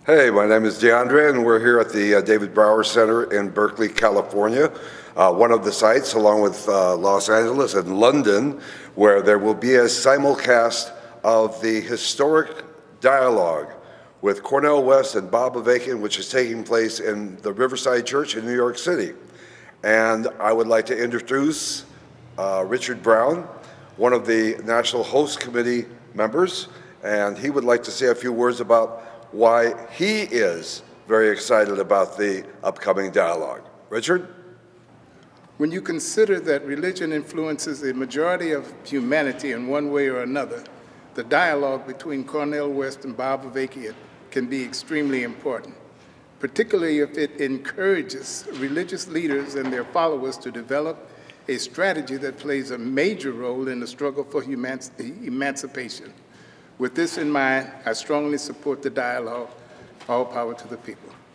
Hey, my name is DeAndre, and we're here at the David Brower Center in Berkeley, California, one of the sites, along with Los Angeles and London, where there will be a simulcast of the historic dialogue with Cornel West and Bob Avakian, which is taking place in the Riverside Church in New York City. And I would like to introduce Richard Brown, one of the National Host Committee members, and he would like to say a few words about why he is very excited about the upcoming dialogue. Richard? When you consider that religion influences the majority of humanity in one way or another, the dialogue between Cornel West and Bob Avakian can be extremely important, particularly if it encourages religious leaders and their followers to develop a strategy that plays a major role in the struggle for emancipation. With this in mind, I strongly support the dialogue. All power to the people.